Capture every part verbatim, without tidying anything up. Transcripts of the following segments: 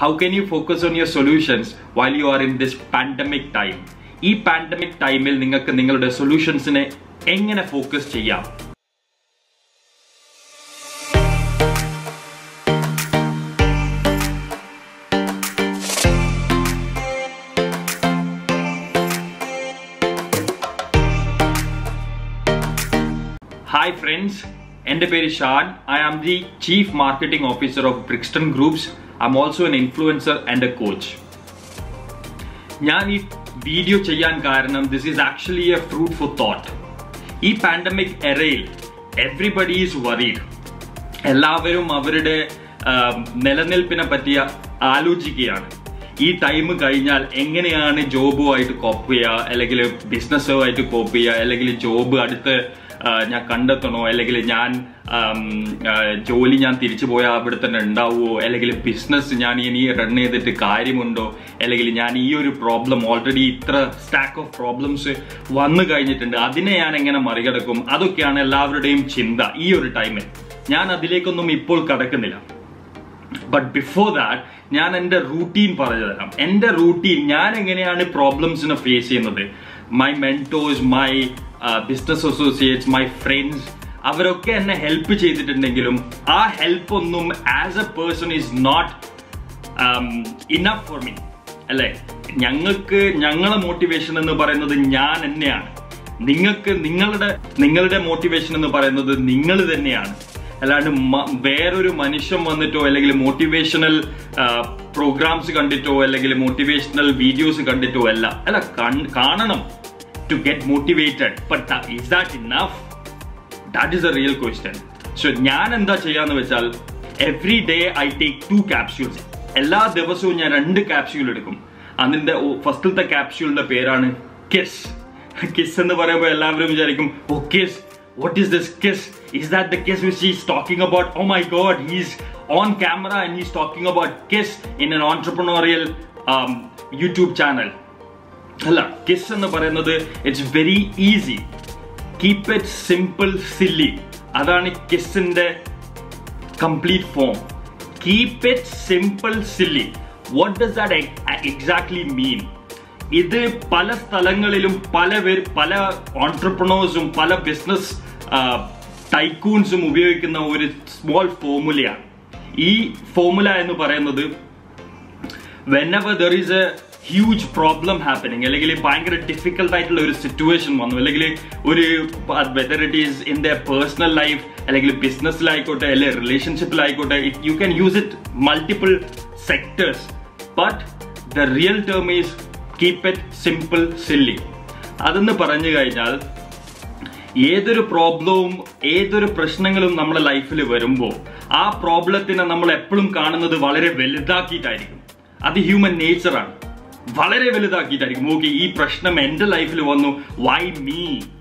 how can you focus on your solutions while you are in this pandemic time? ഈ pandemic ടൈമിൽ നിങ്ങൾക്ക് നിങ്ങളുടെ സൊല്യൂഷൻസിനെ എങ്ങനെ ഫോക്കസ് ചെയ്യാം? Hi friends, എൻ്റെ പേര് Shaan. I am the Chief Marketing Officer of Brixton Groups. I'm also an influencer and a coach. ഞാൻ ഈ വീഡിയോ ചെയ്യാൻ കാരണം this is actually a fruit for thought. ഈ പാൻഡമിക് എറയിൽ everybody is worried. എല്ലാവരും അവരുടെ നിലനിൽപ്പിനെ പറ്റി ആലോചിക്കുകയാണ്. ഈ ടൈം കഴിഞ്ഞാൽ എങ്ങനെയാണ് ജോബുമായിട്ട് കോപ്പ് ചെയ്യുക, അല്ലെങ്കിൽ ബിസിനസ്സുമായിട്ട് കോപ്പ് ചെയ്യുക, അല്ലെങ്കിൽ ജോബ് അടുത്ത് ഞാൻ കണ്ടെത്തണോ, അല്ലെങ്കിൽ ഞാൻ ജോലി ഞാൻ തിരിച്ചു പോയാൽ അവിടെ തന്നെ ഉണ്ടാവുമോ, അല്ലെങ്കിൽ ബിസിനസ് ഞാൻ ഇനി റൺ ചെയ്തിട്ട് കാര്യമുണ്ടോ, അല്ലെങ്കിൽ ഞാൻ ഈ ഒരു പ്രോബ്ലം ഓൾറെഡി ഇത്ര സ്റ്റാക്ക് ഓഫ് പ്രോബ്ലംസ് വന്നു കഴിഞ്ഞിട്ടുണ്ട്, അതിനെ ഞാൻ എങ്ങനെ മറികടക്കും? അതൊക്കെയാണ് എല്ലാവരുടെയും ചിന്ത ഈ ഒരു ടൈമിൽ. ഞാൻ അതിലേക്കൊന്നും ഇപ്പോൾ കടക്കുന്നില്ല. ബട്ട് ബിഫോർ ദാറ്റ് ഞാൻ എൻ്റെ റൂട്ടീൻ പറഞ്ഞു തരാം. എൻ്റെ റൂട്ടീൻ, ഞാൻ എങ്ങനെയാണ് പ്രോബ്ലംസിനെ ഫേസ് ചെയ്യുന്നത്. My mentors, my business associates, my friends, അവരൊക്കെ എന്നെ ഹെൽപ്പ് ചെയ്തിട്ടുണ്ടെങ്കിലും ആ ഹെൽപ്പ് ഒന്നും as a person is not enough for me. അല്ലെ, ഞങ്ങൾക്ക് ഞങ്ങളെ മോട്ടിവേഷൻ എന്ന് പറയുന്നത് ഞാൻ തന്നെയാണ്. നിങ്ങൾക്ക് നിങ്ങളുടെ നിങ്ങളുടെ മോട്ടിവേഷൻ എന്ന് പറയുന്നത് നിങ്ങൾ തന്നെയാണ്. അല്ലാണ്ട് വേറൊരു മനുഷ്യൻ വന്നിട്ടോ, അല്ലെങ്കിൽ മോട്ടിവേഷണൽ പ്രോഗ്രാംസ് കണ്ടിട്ടോ, അല്ലെങ്കിൽ മോട്ടിവേഷണൽ വീഡിയോസ് കണ്ടിട്ടോ അല്ല. അല്ല, കാണണം to get motivated, but is that enough? That is a real question. So ഞാൻ എന്താ ചെയ്യാന്ന് വെച്ചാൽ, every day I take two capsules. എല്ലാ ദിവസവും ഞാൻ രണ്ട് ക്യാപ്സ്യൂൾ എടുക്കും. അതിന്റെ ഫസ്റ്റത്തെ ക്യാപ്സ്യൂളിന്റെ പേരാണ് കിസ്. കിസ് എന്ന് പറയുമ്പോൾ എല്ലാവരും വിചാരിക്കും, oh KISS, what is this kiss? Is that the kiss which he's talking about? Oh my god, he's on camera and he's talking about kiss in an entrepreneurial um, YouTube channel. അല്ല, KISS എന്ന് പറയുന്നത് it's very easy. Keep it simple silly. അതാണ് കിസിന്റെ complete form. Keep it simple silly. What does that exactly mean? ഇത് പല സ്ഥലങ്ങളിലും പല പേര്, പല ഓൺട്രപ്രണേഴ്സും പല ബിസിനസ് ടൈക്കൂൺസും ഉപയോഗിക്കുന്ന ഒരു സ്മോൾ ഫോർമുലയാണ്. ഈ ഫോർമുല എന്ന് പറയുന്നത്, whenever there is a huge problem happening, അല്ലെങ്കിൽ ഭയങ്കര ഡിഫിക്കൽട്ട് ആയിട്ടുള്ള ഒരു സിറ്റുവേഷൻ വന്നു, അല്ലെങ്കിൽ ഒരു whether it is in the personal life, അല്ലെങ്കിൽ ബിസിനസ്സിലായിക്കോട്ടെ, അല്ലെങ്കിൽ റിലേഷൻഷിപ്പിലായിക്കോട്ടെ, you can use it multiple sectors. But the real term is keep it simple silly. അതെന്ന് പറഞ്ഞു കഴിഞ്ഞാൽ, ഏതൊരു പ്രോബ്ലവും ഏതൊരു പ്രശ്നങ്ങളും നമ്മുടെ ലൈഫിൽ വരുമ്പോൾ ആ പ്രോബ്ലത്തിനെ നമ്മൾ എപ്പോഴും കാണുന്നത് വളരെ വലുതാക്കിയിട്ടായിരിക്കും. അത് ഹ്യൂമൻ നേച്ചറാണ്. വളരെ വലുതാക്കിയിട്ടായിരിക്കും. ഓക്കെ, ഈ പ്രശ്നം എന്റെ ലൈഫിൽ വന്നു, വൈ മീ?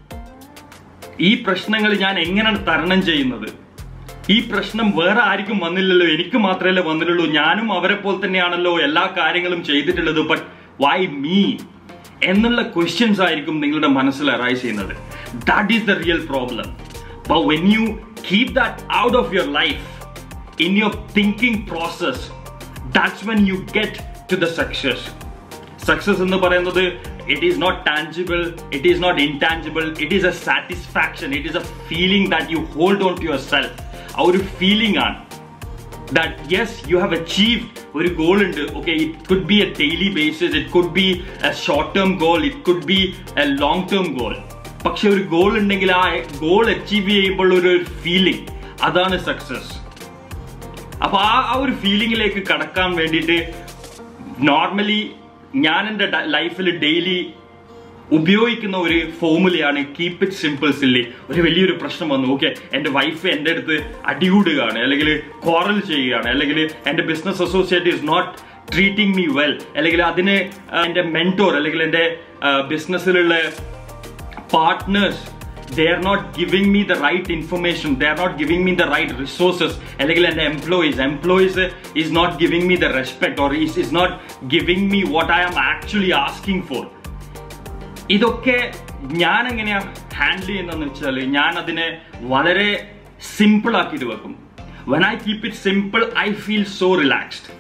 ഈ പ്രശ്നങ്ങൾ ഞാൻ എങ്ങനെയാണ് തരണം ചെയ്യുന്നത്? ഈ പ്രശ്നം വേറെ ആർക്കും വന്നില്ലല്ലോ, എനിക്ക് മാത്രമല്ലേ വന്നിട്ടുള്ളൂ, ഞാനും അവരെ പോലെ തന്നെയാണല്ലോ എല്ലാ കാര്യങ്ങളും ചെയ്തിട്ടുള്ളത്, ബട്ട് വൈ മീ എന്നുള്ള ക്വസ്റ്റ്യൻസ് ആയിരിക്കും നിങ്ങളുടെ മനസ്സിൽ അറൈസ് ചെയ്യുന്നത്. That is the real problem. But when you keep that out of your life in your thinking process, that's when you get to the success. Success എന്ന് പറയുന്നത്, it is not tangible, it is not intangible, it is a satisfaction, it is a feeling that you hold on to your self. ആ ഒരു feeling ആണ് that yes, you have achieved ഒരു goal ഉണ്ട്. Okay, it could be a daily basis, it could be a short term goal, it could be a long term goal. പക്ഷെ ഒരു goal ഉണ്ടെങ്കിൽ ആ goal achieve ചെയ്യുമ്പോൾ ഒരു feeling, അതാണ് success. അപ്പൊ ആ ആ ഒരു ഫീലിംഗിലേക്ക് കടക്കാൻ വേണ്ടിയിട്ട് നോർമലി ഞാൻ എൻ്റെ ലൈഫിൽ ഡെയിലി ഉപയോഗിക്കുന്ന ഒരു ഫോർമുലയാണ് കീപ് ഇറ്റ് സിമ്പിൾ സില്ലി. ഒരു വലിയൊരു പ്രശ്നം വന്നു, ഓക്കെ, എൻ്റെ വൈഫ് എൻ്റെ അടുത്ത് അടികൂടുകയാണ്, അല്ലെങ്കിൽ ക്വാറൽ ചെയ്യുകയാണ്, അല്ലെങ്കിൽ എൻ്റെ business associate is not treating me well, അല്ലെങ്കിൽ അതിന് എൻ്റെ മെന്റോർ അല്ലെങ്കിൽ എൻ്റെ ബിസിനസ്സിലുള്ള partners, they are not giving me the right information, they are not giving me the right resources, അല്ലെങ്കിൽ എൻ്റെ employees employees is not giving me the respect, or is, is not giving me what I am actually asking for. ഇതൊക്കെ ഞാൻ എങ്ങനെയാണ് handle ചെയ്യുന്നതെന്ന് വെച്ചാൽ, ഞാൻ അതിനെ വളരെ സിമ്പിൾ ആക്കിയിട്ട് വെക്കും. When I keep it simple, I feel so relaxed.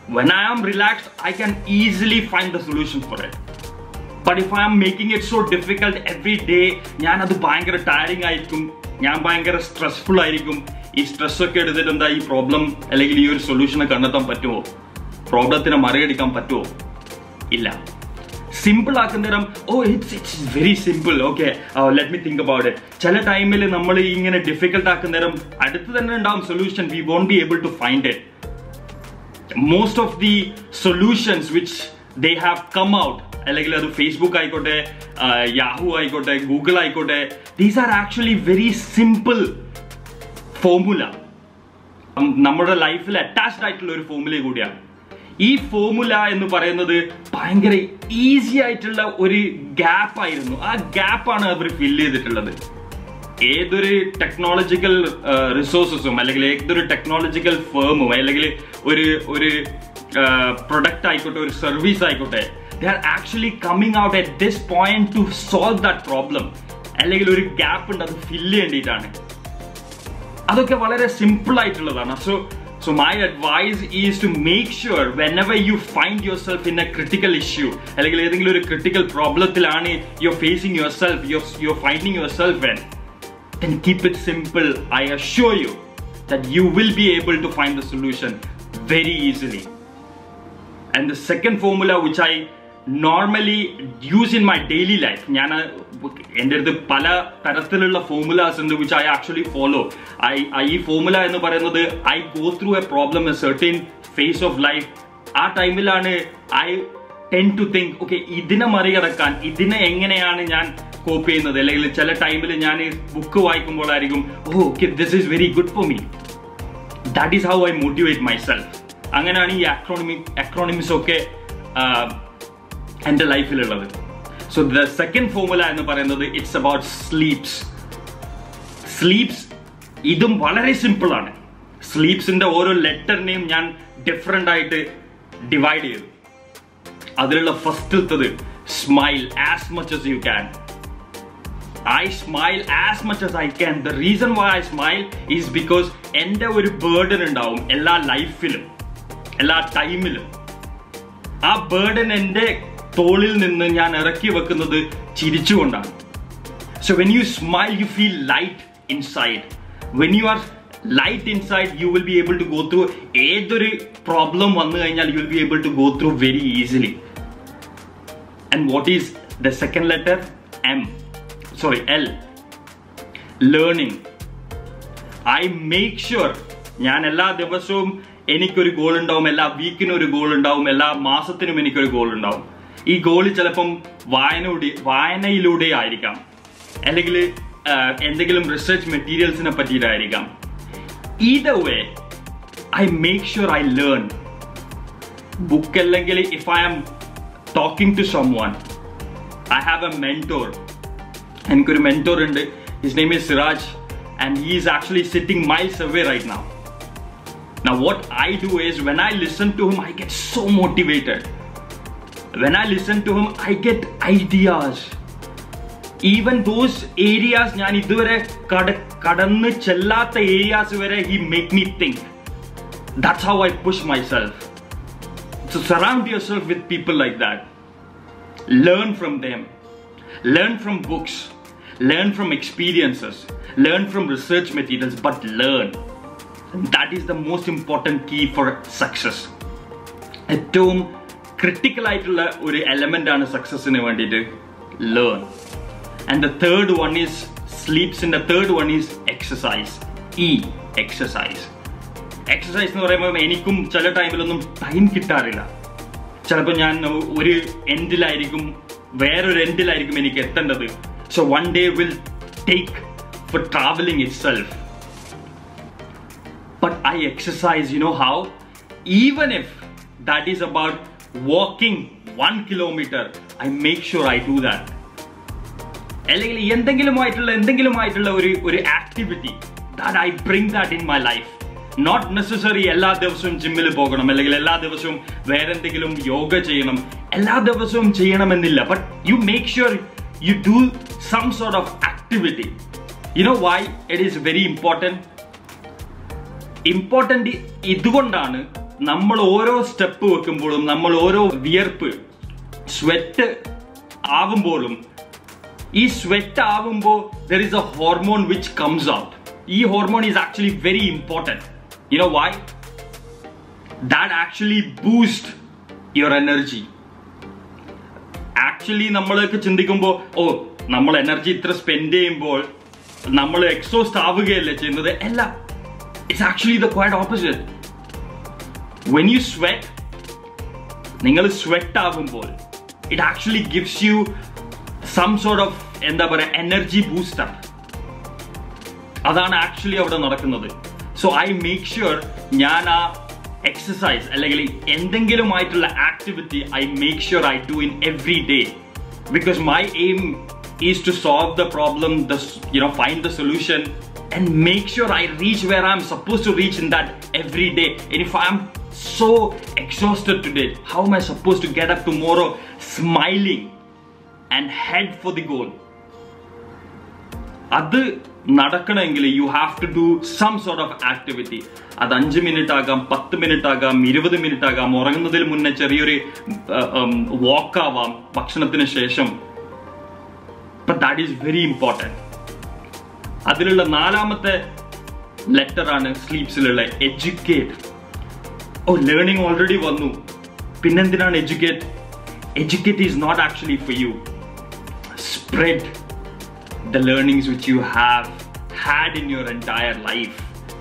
When I am relaxed, I can easily find the solution for it. But if I am making it so difficult every day, ഞാൻ അത് ഭയങ്കര tiring ആയിരിക്കും, ഞാൻ ഭയങ്കര stressful ആയിരിക്കും. ഈ stress ഒക്കെ എടുത്തിട്ട് എന്താ ഈ പ്രോബ്ലം അല്ലെങ്കിൽ ഈ ഒരു സൊല്യൂഷനെ കണ്ടെത്താൻ പറ്റുമോ? പ്രോബ്ലത്തിനെ മറികടിക്കാൻ പറ്റുമോ? ഇല്ല. സിമ്പിൾ ആക്കുന്നേരം oh it's it's very simple, okay let me think about it. ചില ടൈമിൽ നമ്മൾ ഇങ്ങനെ ഡിഫിക്കൽട്ട് ആക്കുന്നേരം അടുത്ത് തന്നെ ഉണ്ടാവും solution. We won't be able to find it. Most of the solutions which they have come out, അല്ലെങ്കിൽ അത് ഫേസ്ബുക്ക് ആയിക്കോട്ടെ, യാഹു ആയിക്കോട്ടെ, ഗൂഗിൾ ആയിക്കോട്ടെ, these are actually very simple formula. നമ്മുടെ ലൈഫിൽ അറ്റാച്ച്ഡ് ആയിട്ടുള്ള ഒരു ഫോർമുല കൂടിയാണ്. ഈ ഫോർമുല എന്ന് പറയുന്നത് ഭയങ്കര ഈസി ആയിട്ടുള്ള ഒരു ഗ്യാപ്പ് ആയിരുന്നു. ആ ഗ്യാപ്പാണ് അവർ ഫില്ല് ചെയ്തിട്ടുള്ളത്. ഏതൊരു ടെക്നോളജിക്കൽ റിസോഴ്സസും അല്ലെങ്കിൽ ഏതൊരു ടെക്നോളജിക്കൽ ഫേമും അല്ലെങ്കിൽ ഒരു ഒരു പ്രൊഡക്റ്റ് ആയിക്കോട്ടെ, ഒരു സർവീസ് ആയിക്കോട്ടെ, they are actually coming out at this point to solve that problem. അല്ലെങ്കിൽ ഒരു ഗ്യാപ്പ് ഉണ്ട്, അത് ഫില്ല് ചെയ്യേണ്ടിയിട്ടാണ്. അതൊക്കെ വളരെ സിമ്പിൾ ആയിട്ടുള്ളതാണ്. So So my advice is to make sure whenever you find yourself in a critical issue, അല്ലെങ്കിൽ ഏതെങ്കിലും ഒരു critical problemത്തിലാണ് you're facing yourself, you're, you're finding yourself in, then keep it simple. I assure you that you will be able to find the solution very easily. And the second formula which I normally use in my daily life, ഞാൻ എൻ്റെ അടുത്ത് പല തരത്തിലുള്ള formulas ഉണ്ട് which I actually follow. I ഈ formula എന്ന് പറയുന്നത് I go through a problem, a certain phase of life. ആ ടൈമിലാണ് I tend to think, okay, ഇതിനെ മറികടക്കാൻ ഇതിനെ എങ്ങനെയാണ് ഞാൻ കോപ്പ് ചെയ്യുന്നത്. അല്ലെങ്കിൽ ചില ടൈമിൽ ഞാൻ ബുക്ക് വായിക്കുമ്പോഴായിരിക്കും oh okay this is very good for me. That is how I motivate my self. അങ്ങനെയാണ് ഈ അക്രോണിമി അക്രോണിമിസ് ഒക്കെ എൻ്റെ ലൈഫിലുള്ളത്. സോ ദ സെക്കൻഡ് ഫോർമുല എന്ന് പറയുന്നത് ഇറ്റ്സ് അബൌട്ട് സ്ലീപ്സ്. സ്ലീപ്സ് ഇതും വളരെ സിമ്പിൾ ആണ്. സ്ലീപ്സിന്റെ ഓരോ ലെറ്ററിനെയും ഞാൻ ഡിഫറെന്റ് ആയിട്ട് ഡിവൈഡ് ചെയ്തു. അതിലുള്ള ഫസ്റ്റത്തത് smile as much as you can. I smile as much as I can. The reason why I smile is because എൻ്റെ ഒരു ബേർഡൻ ഉണ്ടാവും എല്ലാ ലൈഫിലും, എല്ലാ ടൈമിലും. ആ ബേർഡൻ എൻ്റെ തോളിൽ നിന്ന് ഞാൻ ഇറക്കി വെക്കുന്നത് ചിരിച്ചുകൊണ്ടാണ്. So when you smile, you feel light inside. When you are light inside, you will be able to go through ഏതൊരു പ്രോബ്ലം വന്നു കഴിഞ്ഞാൽ you will be able to go through very easily. And what is the second letter? M. Sorry, L. Learning. I make sure ഞാൻ എല്ലാ ദിവസവും എനിക്കൊരു goal ഉണ്ടാവും, എല്ലാ വീക്കിനും ഒരു ഗോൾ ഉണ്ടാവും, എല്ലാ മാസത്തിനും എനിക്കൊരു ഗോൾ ഉണ്ടാവും. ഈ ഗോൾ ചിലപ്പം വായനയുടെ വായനയിലൂടെ ആയിരിക്കാം, അല്ലെങ്കിൽ എന്തെങ്കിലും റിസർച്ച് മെറ്റീരിയൽസിനെ പറ്റിയിട്ടായിരിക്കാം. Either way, I make sure I learn. Book അല്ലെങ്കിൽ if I am talking to someone, I have a mentor. എനിക്കൊരു mentor ഉണ്ട്. His name is Siraj and he is actually sitting miles away right now. Now what I do is when I listen to him, I get so motivated. When I listen to him, I get ideas. Even those areas ഞാൻ ഇതുവരെ കടന്ന് ചെല്ലാത്ത areas വരെ he make me think. That's how I push myself. So surround yourself with people like that. Learn from them. Learn from books. Learn from experiences. Learn from research materials, but learn. And that is the most important key for success. ഏറ്റവും critical ആയിട്ടുള്ള ഒരു element ആണ് സക്സസിന് വേണ്ടിയിട്ട് learn. And the third one is sleeps and the third one is exercise. E, exercise. Exercise എന്ന് പറയുമ്പോൾ എനിക്കും ചില ടൈമിലൊന്നും ടൈം കിട്ടാറില്ല. ചിലപ്പോൾ ഞാൻ ഒരു എൻഡിലായിരിക്കും, വേറൊരു എൻഡിലായിരിക്കും എനിക്ക് എത്തേണ്ടത്. So one day will take for traveling itself. But I exercise, you know how? Even if that is about walking one kilometer, I make sure I do that. അല്ലെങ്കിൽ എന്തെങ്കിലുമായിട്ടുള്ള എന്തെങ്കിലുമായിട്ടുള്ള ഒരു ഒരു activity that I bring that in my life. Not necessary എല്ലാ ദിവസവും ജിമ്മിൽ പോകണം, അല്ലെങ്കിൽ എല്ലാ ദിവസവും വേറെ എന്തെങ്കിലും യോഗ ചെയ്യണം, എല്ലാ ദിവസവും ചെയ്യണമെന്നില്ല. But you make sure you do some sort of activity. You know why it is very important? Important ഇതുകൊണ്ടാണ് നമ്മൾ ഓരോ സ്റ്റെപ്പ് വെക്കുമ്പോഴും നമ്മൾ ഓരോ വിയർപ്പ് സ്വെറ്റ് ആവുമ്പോഴും ഈ സ്വെറ്റ് ആവുമ്പോൾ there is a hormone which comes out. ഈ hormone is actually very important. You know why? That actually boosts your energy. Actually നമ്മളൊക്കെ ചിന്തിക്കുമ്പോൾ ഓ നമ്മൾ എനർജി ഇത്ര സ്പെൻഡ് ചെയ്യുമ്പോൾ നമ്മൾ എക്സോസ്റ്റ് ആവുകയല്ലേ ചെയ്യുന്നത്. അല്ല, it's actually the quite opposite. When you sweat, നിങ്ങൾ സ്വെറ്റ് ആവുമ്പോൾ it actually gives you some sort of എന്താ പറയുക എനർജി ബൂസ്റ്റർ. അതാണ് ആക്ച്വലി അവിടെ നടക്കുന്നത്. സോ ഐ മേക്ക് ഷുവർ ഞാൻ ആ എക്സസൈസ് അല്ലെങ്കിൽ എന്തെങ്കിലും ആയിട്ടുള്ള activity I make sure I do in every day, because my aim is to solve the problem, the you know find the solution and make sure I reach where I'm supposed to reach in that every day. And if I'm so exhausted today, how am I supposed to get up tomorrow smiling and head for the goal? അത് നടക്കണമെങ്കിൽ you have to do some sort of activity. അത് അഞ്ച് minute ആകാം, പത്ത് minute ആകാം, ഇരുപത് minute ആകാം, ഉറങ്ങുന്നതിന് മുന്നേ ചെറിയൊരു വാക്ക് ആവാം ഭക്ഷണത്തിന് ശേഷം. But that is very important. അതിലുള്ള നാലാമത്തെ ലെറ്റർ ആണ് സ്ലീപ്സിലുള്ള എഡ്യൂക്കേറ്റ്. ഓ, ലേണിംഗ് ഓൾറെഡി വന്നു, പിന്നെന്തിനാണ് educate? Educate is not actually for you. Spread the learnings which you have had in your entire life.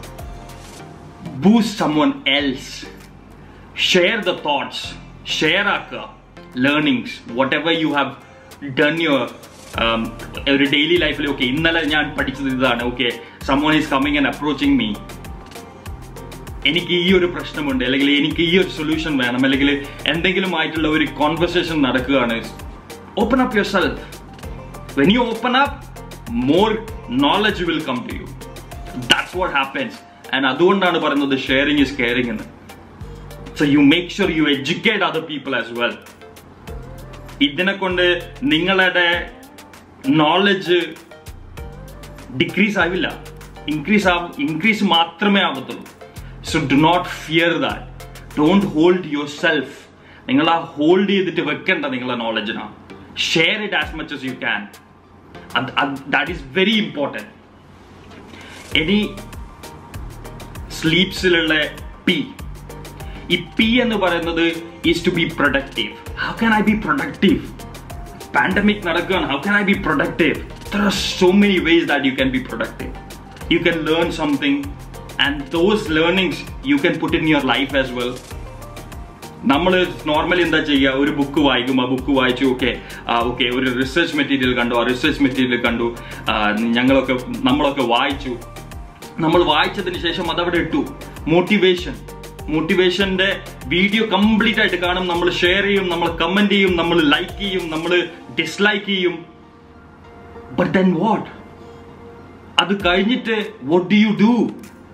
Boost someone else. Share the thoughts. Share our learnings. Whatever you have done your um, every daily life. Okay, innala njan padichadu idana. Okay, someone is coming and approaching me. എനിക്ക് ഈ ഒരു പ്രശ്നമുണ്ട്, അല്ലെങ്കിൽ എനിക്ക് ഈ ഒരു solution വേണം, അല്ലെങ്കിൽ എന്തെങ്കിലും ആയിട്ടുള്ള ഒരു കോൺവെർസേഷൻ നടക്കുകയാണ്. Open up yourself. When you open up, more knowledge will come to you. That's what happens. And അതുകൊണ്ടാണ് പറയുന്നത് sharing is caring എന്ന്. So you make sure you educate other people as well. ഇതിനെ കൊണ്ട് നിങ്ങളുടെ knowledge decrease ആവില്ല, increase ആവും, increase മാത്രമേ ആവത്തുള്ളൂ. So do not fear that. Don't hold yourself. നിങ്ങൾ ആ ഹോൾഡ് ചെയ്തിട്ട് വെക്കണ്ട നിങ്ങളുടെ നോളജിനാ. Share it as much as you can. And, and that is very important. Any sleepsiലുള്ള P. ഈ P എന്ന് പറയുന്നത് is to be productive. How can I be productive? Pandemic നടക്കുകയാണ്. How can I be productive? There are so many ways that you can be productive. You can learn something, and those learnings you can put in your life as well. നമ്മൾ normally എന്താ ചെയ്യുക? ഒരു book വായിക്കും, ആ book വായിച്ചു, okay okay ഒരു research material കണ്ടു, ആ റിസർച്ച് മെറ്റീരിയൽ കണ്ടു, ഞങ്ങളൊക്കെ നമ്മളൊക്കെ വായിച്ചു. നമ്മൾ വായിച്ചതിന് ശേഷം അതവിടെ ഇട്ടു. മോട്ടിവേഷൻ മോട്ടിവേഷന്റെ വീഡിയോ കംപ്ലീറ്റ് ആയിട്ട് കാണും, നമ്മൾ ഷെയർ ചെയ്യും, നമ്മൾ കമന്റ് ചെയ്യും, നമ്മൾ ലൈക്ക് ചെയ്യും, നമ്മൾ ഡിസ്ലൈക്ക് ചെയ്യും. But then what? അത് കഴിഞ്ഞിട്ട് വാട്ട് ഡു യു ഡു?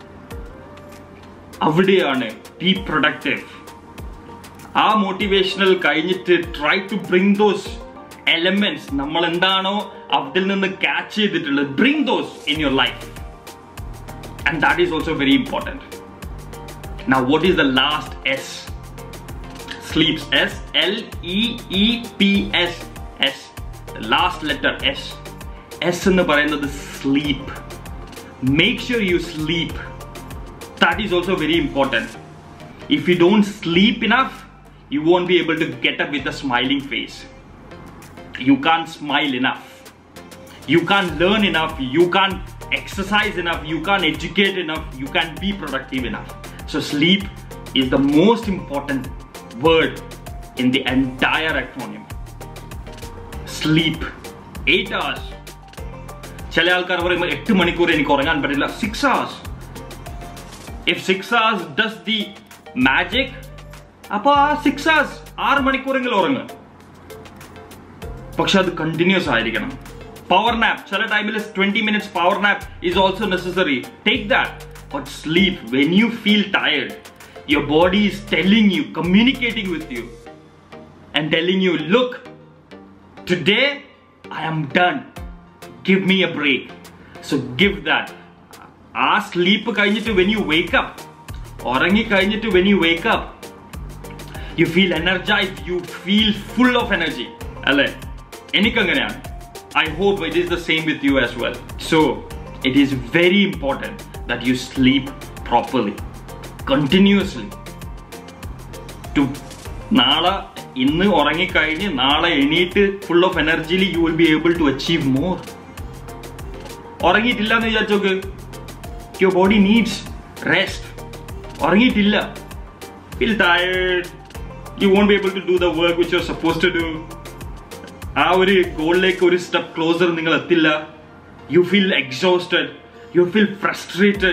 അവിടെയാണ് ബി പ്രൊഡക്റ്റീവ്. ആ മോട്ടിവേഷണൽ കഴിഞ്ഞിട്ട് try to bring those elements, നമ്മൾ എന്താണോ അതിൽ നിന്ന് ക്യാച്ച് ചെയ്തിട്ടുള്ളത്, bring those in your life. And that is also very important. Now what is the last S? Sleeps. S L E E P S. S. The last letter S. S എന്ന് പറയുന്നത് sleep. Make sure you sleep. That is also very important. If you don't sleep enough, you won't be able to get up with a smiling face. You can't smile enough. You can't learn enough. You can't exercise enough. You can't educate enough. You can't be productive enough. So sleep is the most important word in the entire acronym. Sleep. Eight hours. ചില ആൾക്കാർ പറയുമ്പോൾ എട്ട് മണിക്കൂർ എനിക്ക് ഉറങ്ങാൻ പറ്റില്ല. Six hours. If six hours does the magic, അപ്പൊ ആ സിക്സ് hours ആറ് മണിക്കൂറെങ്കിലും ഉറങ്ങുക. പക്ഷെ അത് കണ്ടിന്യൂസ് ആയിരിക്കണം. പവർ നാപ്പ് ചില ടൈമിൽ twenty minutes power nap is also necessary. Take that. But sleep, when you feel tired, your body is telling you, communicating with you and telling you, look, today I am done. Give me a break. So give that. Ah, sleep കഴിഞ്ഞിട്ട് when you wake up, ഉറങ്ങി കഴിഞ്ഞിട്ട് when you wake up, you feel energized, you feel full of energy. അല്ലേ? എനിക്കങ്ങനെയാണ്. I hope it is the same with you as well. So, it is very important that you sleep properly, continuously. To നാളെ ഇന്ന് ഉറങ്ങിക്കഴിഞ്ഞ് നാളെ എണീറ്റ് full of energy, you will be able to achieve more. ഉറങ്ങിയിട്ടില്ല എന്ന് വിചാരിച്ചോക്ക്, your body needs rest. ഉറങ്ങിയിട്ടില്ല, feel tired, you won't be able to do the work which you're supposed to do. ആ ഒരു ഗോളിലേക്ക് ഒരു സ്റ്റെപ്പ് ക്ലോസർ നിങ്ങൾ എത്തില്ല. You feel exhausted, you feel frustrated.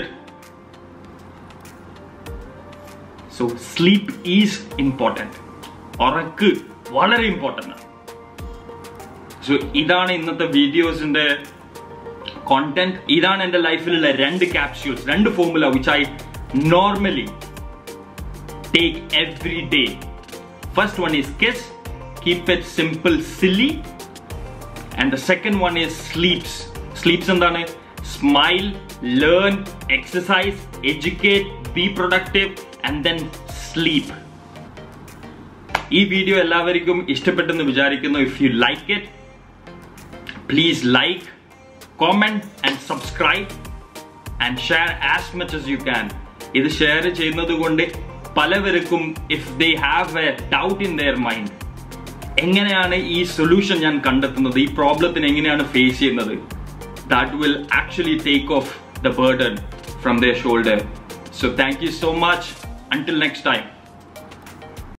So sleep is important. ഉറക്ക് വളരെ important ആണ്. So ഇതാണ് ഇന്നത്തെ വീഡിയോസിന്റെ കോണ്ടന്റ്. ഇതാണ് എൻ്റെ ലൈഫിലുള്ള രണ്ട് ക്യാപ്സ്യൂൾസ്, രണ്ട് formula which I normally take every day. First one is KISS, keep it simple, silly. And the second one is sleeps. Sleeps endane? Smile, learn, exercise, educate, be productive, and then sleep. Ee video ellavarikkum ishtapettennu vicharikkunnu. If you like it, please like, comment and subscribe and share as much as you can. Idu share cheyyunnathu konde പലവർക്കും if they have a doubt in their mind, എങ്ങനെയാണ് ഈ solution ഞാൻ കണ്ടെത്തുന്നത്, ഈ പ്രോബ്ലത്തിന് എങ്ങനെയാണ് face ചെയ്യുന്നത്, that will actually take off the burden from their shoulder. So thank you so much. Until next time.